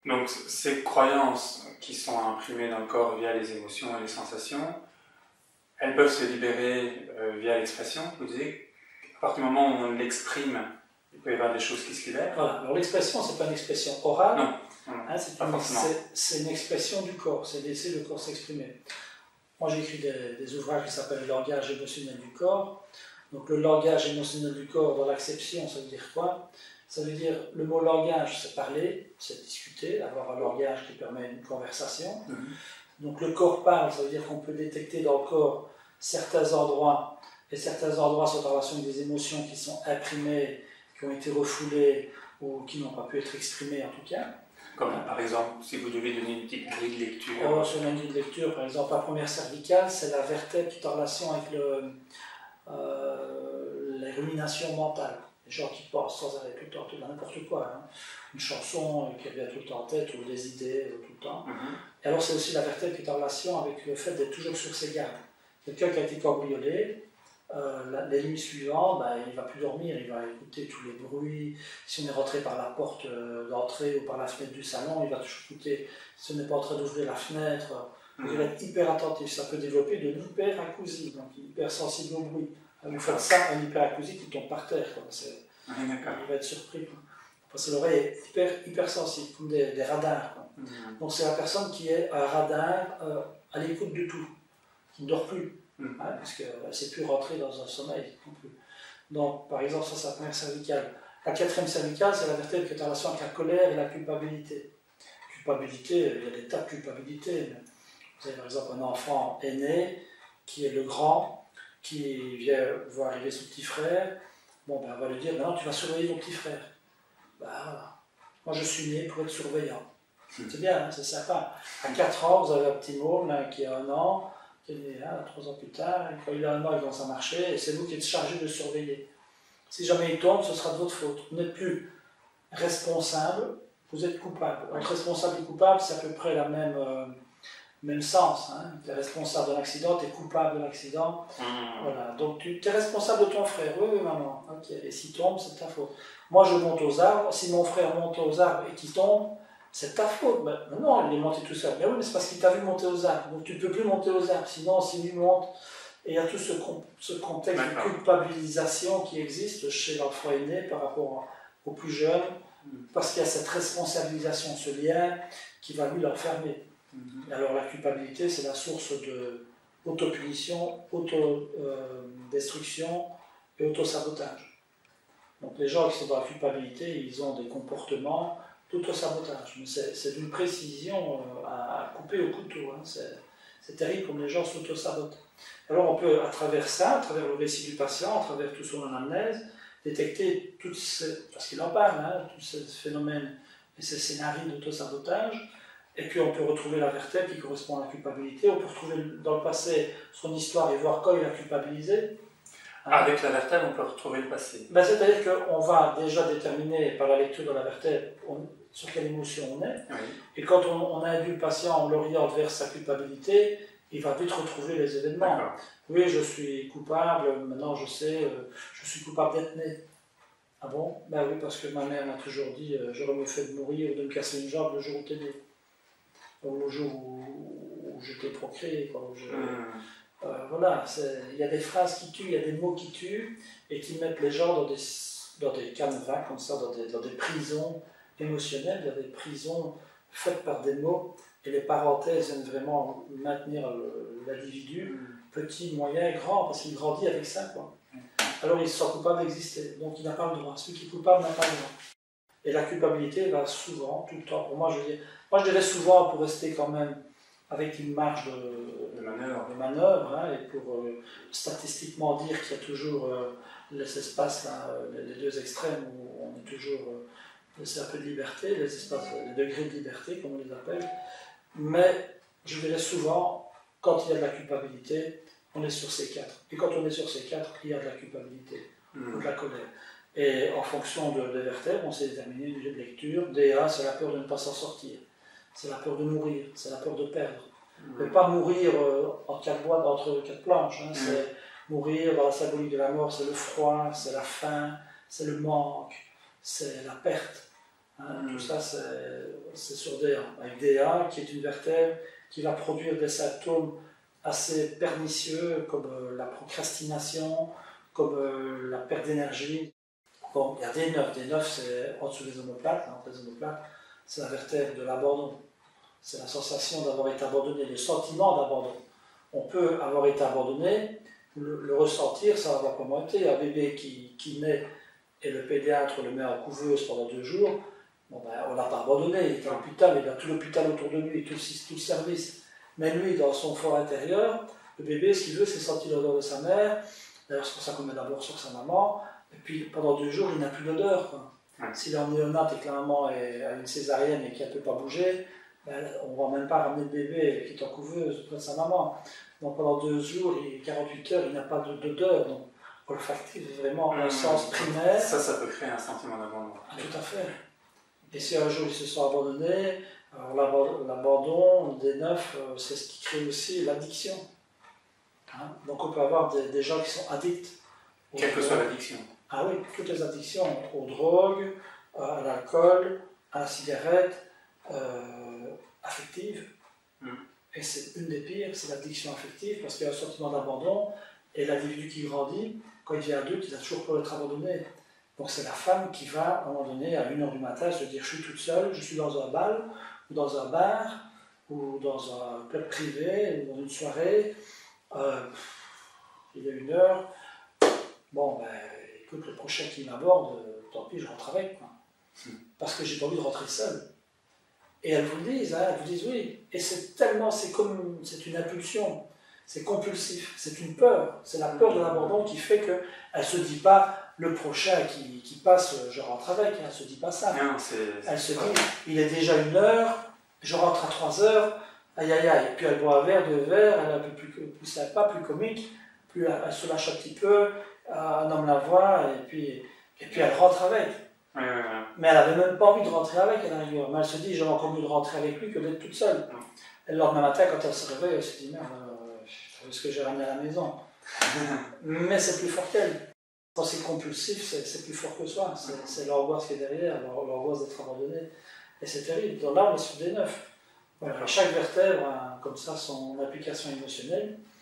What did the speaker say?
Donc ces croyances qui sont imprimées dans le corps via les émotions et les sensations, elles peuvent se libérer via l'expression. Vous disiez qu'à partir du moment où on l'exprime, il peut y avoir des choses qui se libèrent. Voilà, alors l'expression, c'est pas une expression orale, non, hein, c'est une expression du corps, c'est laisser le corps s'exprimer. Moi j'ai écrit des ouvrages qui s'appellent le langage émotionnel du corps. Donc le langage émotionnel du corps, dans l'acception, ça veut dire quoi? Ça veut dire, le mot langage, c'est parler, c'est discuter, avoir un langage qui permet une conversation. Donc le corps parle, ça veut dire qu'on peut détecter dans le corps certains endroits, et certains endroits sont en relation avec des émotions qui sont imprimées, qui ont été refoulées, ou qui n'ont pas pu être exprimées en tout cas. Comme par exemple, si vous devez donner une petite grille de lecture. Sur une grille de lecture, par exemple, la première cervicale, c'est la vertèbre qui est en relation avec les ruminations mentales. Les gens qui pensent sans arrêt tout le temps, tout n'importe quoi. Hein. Une chanson qui revient tout le temps en tête, ou des idées tout le temps. Et alors c'est aussi la vertèbre qui est en relation avec le fait d'être toujours sur ses gardes. Quelqu'un qui a été cambriolé, les nuits suivantes, il ne va plus dormir, il va écouter tous les bruits. Si on est rentré par la porte d'entrée ou par la fenêtre du salon, il va toujours écouter. Si on n'est pas en train d'ouvrir la fenêtre, il va être hyper attentif. Ça peut développer de l'hyperacousie, donc hypersensible au bruit. Vous faites ça, un hyperacousie qui tombe par terre. Il va être surpris. Parce que l'oreille est hypersensible, comme des radars. Donc c'est la personne qui est un radar à l'écoute de tout, qui ne dort plus. Parce qu'elle ne sait plus rentrer dans un sommeil non plus. Donc, par exemple, ça c'est la première cervicale. La quatrième cervicale, c'est la vertèbre qui est en relation avec la colère et la culpabilité. Culpabilité, il y a des tas de culpabilités. Vous avez par exemple un enfant aîné qui est le grand, qui vient voir arriver son petit frère. Bon, on va lui dire, maintenant tu vas surveiller ton petit frère. Voilà. Moi je suis né pour être surveillant. C'est bien, hein, c'est sympa. À 4 ans, vous avez un petit môme là, qui a 1 an, qui est né 3 ans plus tard, et quand il a 1 an, il commence à marcher, et c'est vous qui êtes chargé de le surveiller. Si jamais il tombe, ce sera de votre faute. Vous n'êtes plus responsable, vous êtes coupable. Entre responsable et coupable, c'est à peu près la même sens. Hein. Tu es responsable d'un accident, tu es coupable de l'accident. Voilà. Donc tu es responsable de ton frère. Oui, maman. Okay. Et s'il tombe, c'est ta faute. Moi, je monte aux arbres. Si mon frère monte aux arbres et qu'il tombe, c'est ta faute. Ben, non, il est monté tout seul. Mais oui, mais c'est parce qu'il t'a vu monter aux arbres. Donc tu ne peux plus monter aux arbres. Sinon, s'il lui monte. Et il y a tout ce contexte de culpabilisation qui existe chez l'enfant aîné par rapport aux plus jeunes, parce qu'il y a cette responsabilisation, ce lien qui va lui l'enfermer. Alors la culpabilité, c'est la source de autopunition, autodestruction et autosabotage. Donc les gens qui sont dans la culpabilité, ils ont des comportements d'autosabotage. Mais c'est d'une précision à couper au couteau. Hein. C'est terrible comme les gens s'autosabotent. Alors on peut, à travers ça, à travers le récit du patient, à travers tout son anamnèse, détecter parce qu'il en parle, hein, tous ces phénomènes et ces scénarios d'autosabotage. Et puis on peut retrouver la vertèbre qui correspond à la culpabilité, on peut retrouver dans le passé son histoire et voir quand il a culpabilisé. Avec la vertèbre, on peut retrouver le passé. C'est-à-dire qu'on va déjà déterminer par la lecture de la vertèbre sur quelle émotion on est. Oui. Et quand on induit le patient, on l'oriente vers sa culpabilité, il va vite retrouver les événements. Oui, je suis coupable, maintenant je sais, je suis coupable d'être né. Ah bon? Ben oui, parce que ma mère m'a toujours dit, j'aurais mieux fait de mourir ou de me casser une jambe le jour où t'es né. Le jour où je t'ai procréé. Voilà, il y a des phrases qui tuent, il y a des mots qui tuent et qui mettent les gens dans des canevas comme ça, dans des prisons émotionnelles, il y a des prisons faites par des mots et les parenthèses viennent vraiment maintenir l'individu, petit, moyen, grand, parce qu'il grandit avec ça. Quoi. Alors il se sent coupable d'exister, donc il n'a pas le droit. Celui qui est coupable n'a pas le droit. Et la culpabilité va souvent, tout le temps, pour moi je dirais souvent pour rester quand même avec une marge de manœuvre hein, et pour statistiquement dire qu'il y a toujours les espaces, là, les deux extrêmes où on est toujours laissé un peu de liberté, les espaces, les degrés de liberté comme on les appelle, mais je dirais souvent, quand il y a de la culpabilité, on est sur ces 4. Et quand on est sur ces 4, il y a de la culpabilité ou de la colère. Et en fonction des vertèbres, on s'est déterminé une grille de lecture. DA, c'est la peur de ne pas s'en sortir. C'est la peur de mourir, c'est la peur de perdre. Mais pas mourir entre 4 planches. Hein. C'est mourir dans la symbolique de la mort, c'est le froid, c'est la faim, c'est le manque, c'est la perte. Hein. Hein, tout ça, c'est sur DA. Avec DA, qui est une vertèbre qui va produire des symptômes assez pernicieux, comme la procrastination, comme la perte d'énergie. Bon, il y a D9. D9, c'est en dessous des omoplates. Hein, les omoplates, c'est la vertèbre de l'abandon. C'est la sensation d'avoir été abandonné, le sentiment d'abandon. On peut avoir été abandonné, le ressentir, ça va comment été. Un bébé qui naît et le pédiatre le met en couveuse pendant 2 jours, bon ben, on ne l'a pas abandonné, il est à l'hôpital, il a tout l'hôpital autour de lui, tout le service. Mais lui, dans son fort intérieur, le bébé, ce qu'il veut, c'est sentir l'odeur de sa mère. D'ailleurs, c'est pour ça qu'on met d'abord sur sa maman. Et puis, pendant 2 jours, il n'a plus d'odeur. S'il est en néonate et que la maman a une césarienne et qu'elle ne peut pas bouger, ben, on ne va même pas ramener le bébé qui est en couveuse près de sa maman. Donc pendant 2 jours et 48 heures, il n'a pas d'odeur. Donc olfactif, vraiment au sens primaire. Ça peut créer un sentiment d'abandon. Tout à fait. Et si un jour ils se sont abandonnés, l'abandon des 9, c'est ce qui crée aussi l'addiction. Hein? Donc on peut avoir des gens qui sont addicts. Quelle que soit l'addiction. Ah oui, toutes les addictions, aux drogues, à l'alcool, à la cigarette, affective. Et c'est une des pires, c'est l'addiction affective, parce qu'il y a un sentiment d'abandon, et l'individu qui grandit, quand il devient adulte, il a toujours peur d'être abandonné. Donc c'est la femme qui va, à un moment donné, à 1h du matin, se dire « je suis toute seule, je suis dans un bal, ou dans un bar, ou dans un club privé, ou dans une soirée, il est 1h, bon ben écoute, le prochain qui m'aborde, tant pis, je rentre avec, quoi. Parce que j'ai pas envie de rentrer seule. » Et elles vous le disent, hein, elles vous disent oui. Et c'est tellement, c'est une impulsion, c'est compulsif, c'est une peur. C'est la peur de l'abandon qui fait qu'elle ne se dit pas le prochain qui passe, je rentre avec. Elle ne se dit pas ça. Non, elle se dit, il est déjà 1h, je rentre à 3h, aïe aïe aïe. Et puis elle boit un verre, 2 verres, elle est un peu plus sympa, plus comique, plus elle se lâche un petit peu, un homme la voit, et puis elle rentre avec. Mais elle n'avait même pas envie de rentrer avec, à la rigueur. Mais elle se dit, j'aurais encore mieux de rentrer avec lui que d'être toute seule. Et le lendemain matin, quand elle se réveille, elle se dit, merde, est-ce que j'ai ramené à la maison? Mais c'est plus fort qu'elle. Quand c'est compulsif, c'est plus fort que soi. C'est l'angoisse qui est derrière, l'angoisse d'être abandonné. Et c'est terrible. Donc là, on est sur des 9. Voilà. Chaque vertèbre a comme ça son application émotionnelle.